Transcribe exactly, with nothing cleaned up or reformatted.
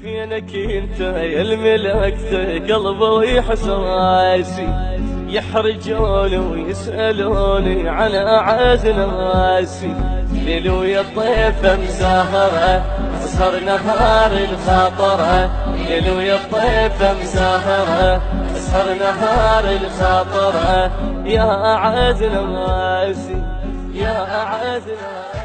فينك انت يا الملكت قلبي وإحساسي، يحرجوني ويسألوني عن أعز ناسي. ليل ويا الطيف مسهرة أسهر نهار الخاطرة، ليل ويا الطيف مسهرة أسهر نهار الخاطرة. يا أعز ناسي يا أعز ناسي.